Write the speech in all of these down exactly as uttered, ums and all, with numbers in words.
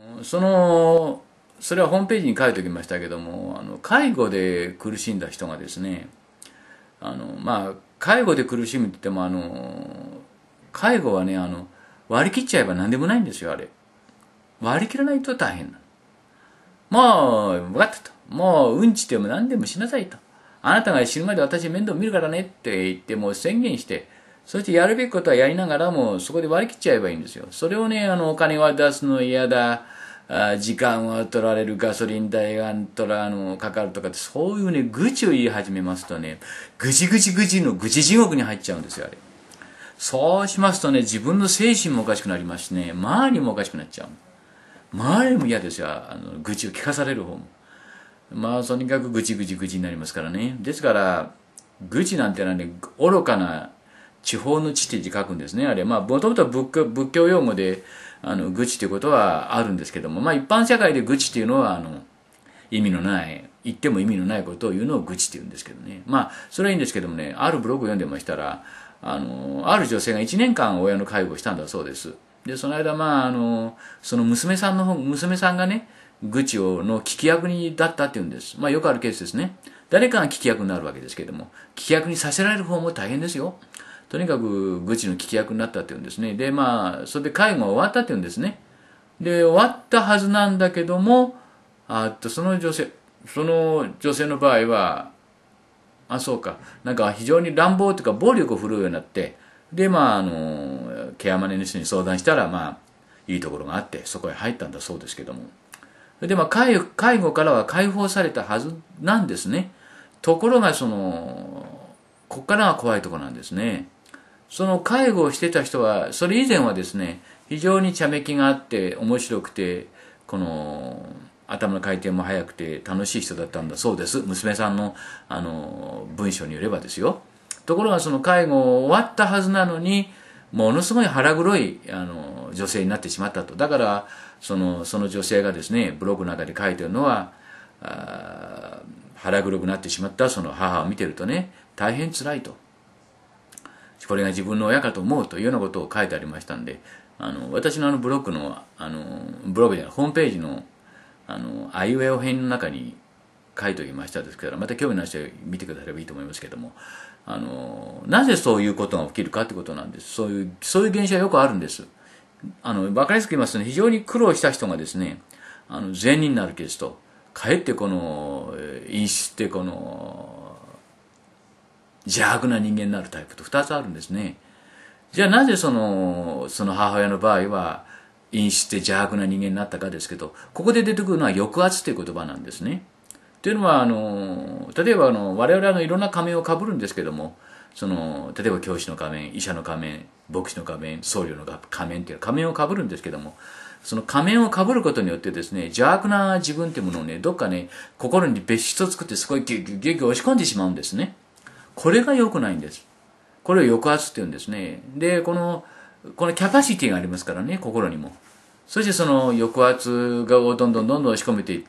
そのそれはホームページに書いておきましたけども、あの介護で苦しんだ人がですね、あのまあ介護で苦しむって言っても、あの介護はね、あの割り切っちゃえば何でもないんですよ。あれ割り切らないと大変なの。もう分かったと、もううんちでも何でもしなさいと、あなたが死ぬまで私面倒見るからねって言って、もう宣言して、そしてやるべきことはやりながらもそこで割り切っちゃえばいいんですよ。それをね、あのお金は出すの嫌だ、あ時間は取られる、ガソリン代が取らあのかかるとかって、そういうね愚痴を言い始めますとね、ぐちぐちぐちの愚痴地獄に入っちゃうんですよ。あれそうしますとね、自分の精神もおかしくなりますしね、周りもおかしくなっちゃう。周りも嫌ですよ、あの愚痴を聞かされる方も。まあとにかく愚痴愚痴愚痴になりますからね。ですから愚痴なんてのはね、愚かな地方の地って字書くんですね。あれまあもともとは仏教、仏教用語であの愚痴ということはあるんですけども、まあ一般社会で愚痴っていうのはあの意味のない、言っても意味のないことを言うのを愚痴って言うんですけどね。まあそれはいいんですけどもね、あるブログを読んでましたら、あのある女性がいちねんかん親の介護をしたんだそうです。でその間、まあ、あのその娘さんの方娘さんがね、愚痴をの聞き役にだったっていうんです。まあよくあるケースですね。誰かが聞き役になるわけですけれども、聞き役にさせられる方も大変ですよ。とにかく愚痴の聞き役になったっていうんですね。でまあそれで介護が終わったっていうんですね。で終わったはずなんだけども、あっとその女性その女性の場合は、あそうか、なんか非常に乱暴というか暴力を振るうようになって、でまああのケアマネの人に相談したら、まあいいところがあってそこへ入ったんだそうですけども、でまあ介介護からは解放されたはずなんですね。ところがそのここからが怖いところなんですね。その介護をしてた人は、それ以前はですね、非常に茶目気があって面白くて、この頭の回転も速くて楽しい人だったんだそうです。娘さんのあの文章によればですよ。ところがその介護終わったはずなのに、ものすごい腹黒いあの女性になってしまったと。だからそのその女性がですね、ブログの中で書いてるのは、あ腹黒くなってしまったその母を見てるとね、大変辛いと。これが自分の親かと思うというようなことを書いてありましたんで、あの私のあのブログのあのブログじゃないホームページのあのあいうえお編の中に書いておきましたですから、また興味のある人は見てくださればいいと思いますけども、あのなぜそういうことが起きるかということなんです。そういうそういう現象はよくあるんです。あの分かりやすく言いますとね、非常に苦労した人がですね、あの善人になるケースと、かえってこの陰湿ってこの邪悪な人間になるタイプとふたつあるんですね。じゃあなぜそのその母親の場合は陰湿で邪悪な人間になったかですけど、ここで出てくるのは抑圧という言葉なんですね。というのはあの例えばあの我々のいろんな仮面をかぶるんですけども、その例えば教師の仮面、医者の仮面、牧師の仮面、僧侶の仮面っていう仮面をかぶるんですけども、その仮面をかぶることによってですね、邪悪な自分っていうものをね、どっかね、心に別室を作ってそこにギュギュギュギュ押し込んでしまうんですね。これが良くないんです。これを抑圧って言うんですね。で、この、このキャパシティがありますからね、心にも。そしてその抑圧がをどんどんどんどん押し込めていって、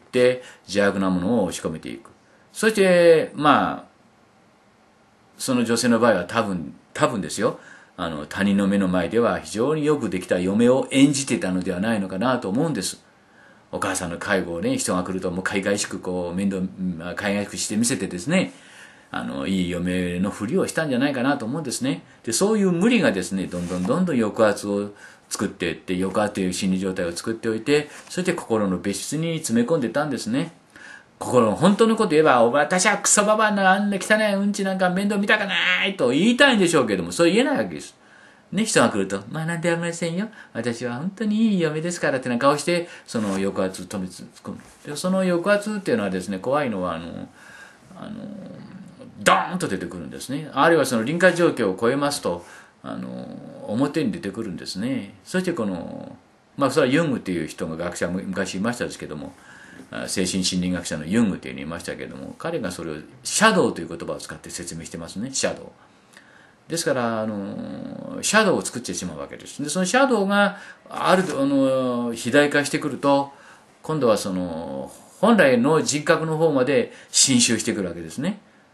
邪悪なものを押し込めていく。そして、まあ、その女性の場合は多分、多分ですよ。あの、他人の目の前では非常によくできた嫁を演じていたのではないのかなと思うんです。お母さんの介護をね、人が来るともう海外しくこう、面倒、海外しくして見せてですね、あのいい嫁のふりをしたんじゃないかなと思うんですね。でそういう無理がですね、どんどんどんどん抑圧を作っていって、抑圧という心理状態を作っておいて、そして心の別室に詰め込んでたんですね。心の本当のこと言えば、私はクソババアのあんな汚いうんちなんか面倒見たかないと言いたいんでしょうけども、そう言えないわけです。ね、人が来ると、まあなんでありませんよ。私は本当にいい嫁ですからってな顔して、その抑圧を止めつ込む。で、その抑圧っていうのはですね、怖いのは、あの、あの、ドーンと出てくるんですね。あるいはその臨界状況を超えますと、あの表に出てくるんですね。そしてこのまあそれはユングっていう人が学者昔いましたですけども、精神心理学者のユングっていうのいましたけども、彼がそれをシャドウという言葉を使って説明してますね。シャドウですから、あのシャドウを作ってしまうわけです。でそのシャドウがあるあの肥大化してくると、今度はその本来の人格の方まで侵襲してくるわけですね。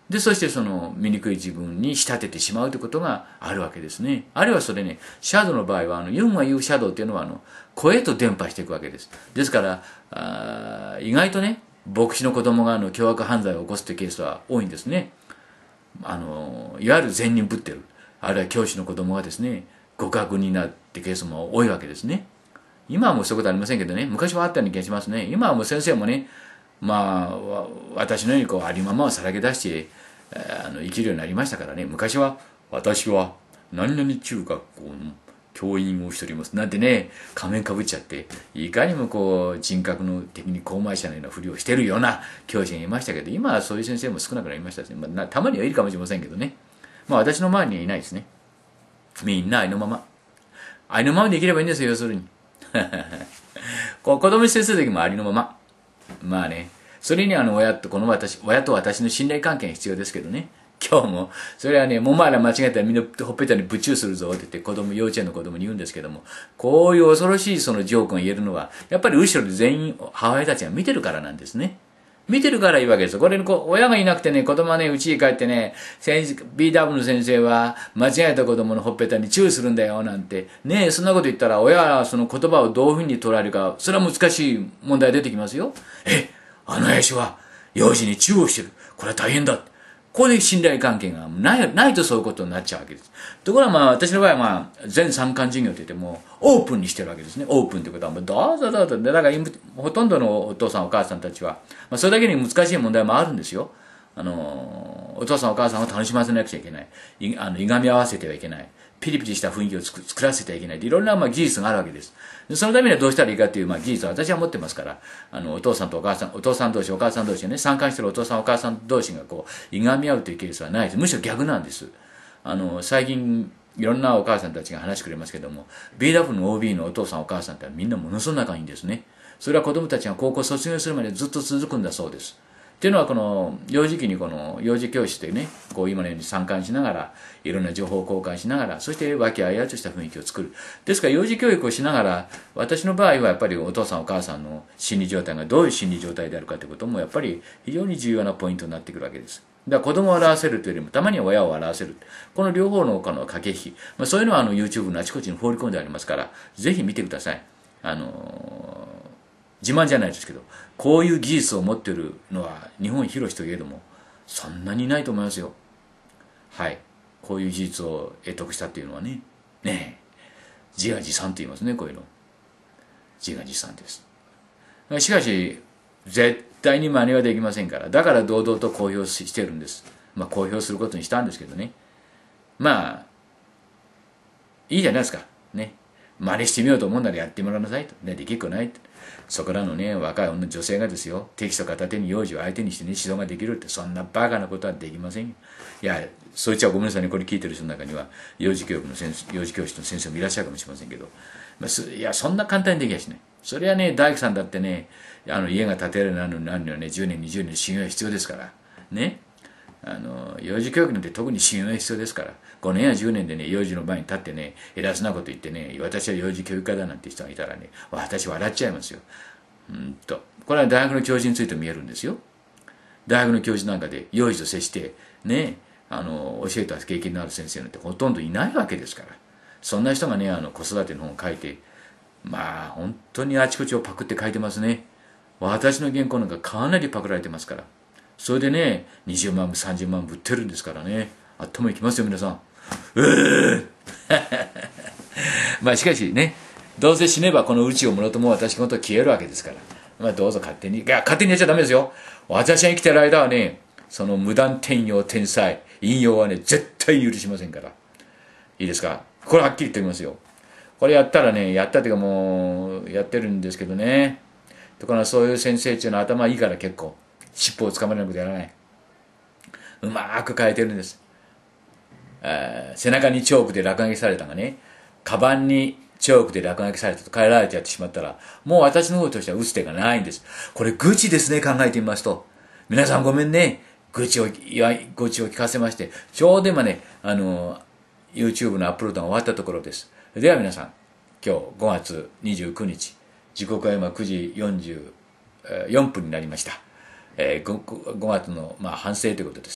で、そしてその醜い自分に仕立ててしまうということがあるわけですね。あるいはそれね、シャドウの場合は、あの、ユンが言うシャドウっていうのは、あの、声と伝播していくわけです。ですから、あ意外とね、牧師の子供があの凶悪犯罪を起こすというケースは多いんですね。あの、いわゆる善人ぶってる。あるいは教師の子供がですね、極悪になってケースも多いわけですね。今はもうそういうことありませんけどね、昔はあったような気がしますね。今はもう先生もね、まあ、私のようにこうありままをさらけ出して、あの生きるようになりましたからね。昔は、私は何々中学校の教員をしておりますなんてね、仮面かぶっちゃって、いかにもこう人格の的に高邁者のようなふりをしてるような教師がいましたけど、今はそういう先生も少なくなりましたし、まあ、たまにはいるかもしれませんけどね。まあ私の周りにはいないですね。みんなありのまま。ありのままで生きればいいんですよ、要するに。こう子供に接する時もありのまま。まあね、それにあの親とこの私、親と私の信頼関係が必要ですけどね。今日も、それはね、もうお前ら間違えたらみんなほっぺたにぶちゅうするぞって言って子供、幼稚園の子供に言うんですけども、こういう恐ろしいそのジョークが言えるのは、やっぱり後ろで全員母親たちが見てるからなんですね。見てるからいいわけですよ。これにこう親がいなくてね、子供はね、家に帰ってね、ビーダブリュー の先生は間違えた子供のほっぺたにチューするんだよ、なんて。ねえ、そんなこと言ったら親はその言葉をどういうふうに捉えるか、それは難しい問題出てきますよ。え、あの親父は幼児にチューをしてる。これは大変だ。ここで信頼関係がない、ないとそういうことになっちゃうわけです。ところがまあ私の場合はまあ全三冠事業と言ってもオープンにしてるわけですね。オープンということはもうどうぞどうぞ。だからほとんどのお父さんお母さんたちは、まあ、それだけに難しい問題もあるんですよ。あの、お父さんお母さんを楽しませなくちゃいけない。い、あの、いがみ合わせてはいけない。ピリピリした雰囲気を作作らせてはいけない。いろんなまあ技術があるわけです。そのためにはどうしたらいいかというまあ技術は私は持ってますから、あの、お父さんとお母さん、お父さん同士、お母さん同士でね、参加してるお父さんお母さん同士がこう、いがみ合うというケースはないです。むしろ逆なんです。あの、最近、いろんなお母さんたちが話してくれますけども、ビーダブリュー の オービー のお父さんお母さんってみんなものすごく仲いいんですね。それは子供たちが高校卒業するまでずっと続くんだそうです。っていうのはこの幼児期にこの幼児教室でね、こう今のように参観しながら、いろんな情報交換しながら、そして和気あいあいとした雰囲気を作る。ですから幼児教育をしながら、私の場合はやっぱりお父さんお母さんの心理状態がどういう心理状態であるかということもやっぱり非常に重要なポイントになってくるわけです。だから子供を笑わせるというよりもたまには親を笑わせる。この両方のこの駆け引き。まあ、そういうのはあの YouTube のあちこちに放り込んでありますから、ぜひ見てください。あのー自慢じゃないですけど、こういう技術を持っているのは日本広しといえどもそんなにいないと思いますよ。はい、こういう技術を得得したっていうのはね、ねえ、自画自賛と言いますね。こういうの自画自賛です。しかし絶対に真似はできませんから、だから堂々と公表してるんです。まあ公表することにしたんですけどね、まあいいじゃないですかね。真似してみようと思うならやってもらわなさいと、ね、できっこないと。そこらのね、若い女女性がですよ、テキスト片手に幼児を相手にしてね、指導ができるって、そんなバカなことはできませんよ。いや、そいつはごめんなさいね、これ聞いてる人の中には、幼児教育の先生、幼児教室の先生もいらっしゃるかもしれませんけど、まあ、いや、そんな簡単にできやしない。それはね、大工さんだってね、あの家が建てられるのにはね、じゅうねん、にじゅうねん修行が必要ですから、ね。あの幼児教育なんて特に信用が必要ですから、ごねんやじゅうねんでね、幼児の前に立ってね、偉そうなこと言ってね、私は幼児教育家だなんて人がいたらね、私笑っちゃいますよ。うんとこれは大学の教授についても見えるんですよ。大学の教授なんかで幼児と接してね、あの教えた経験のある先生なんてほとんどいないわけですから、そんな人がね、あの子育ての本を書いて、まあ本当にあちこちをパクって書いてますね。私の原稿なんかかなりパクられてますから。それでね、にじゅうまんぶさんじゅうまんぶ売ってるんですからね、あっともいきますよ皆さん。うーまあしかしね、どうせ死ねばこの宇宙をもろとも私のこと消えるわけですから、まあどうぞ勝手に、いや勝手にやっちゃダメですよ。私が生きてる間はね、その無断転用転載引用はね絶対許しませんから。いいですか、これはっきり言っておきますよ。これやったらね、やったっていうかもうやってるんですけどね、ところがそういう先生っていうのは頭いいから結構尻尾をつかまれなことやらない、うまーく変えてるんです。背中にチョークで落書きされたがね、カバンにチョークで落書きされたと変えられてやってしまったら、もう私の方としては打つ手がないんです。これ愚痴ですね、考えてみますと。皆さんごめんね、愚痴を愚痴を聞かせまして、ちょうど今ね、あの YouTube のアップロードが終わったところです。では皆さん、今日ごがつにじゅうくにち、時刻は今くじよんじゅうよんぷんになりました。えー、ごがつの、まあ、反省ということです。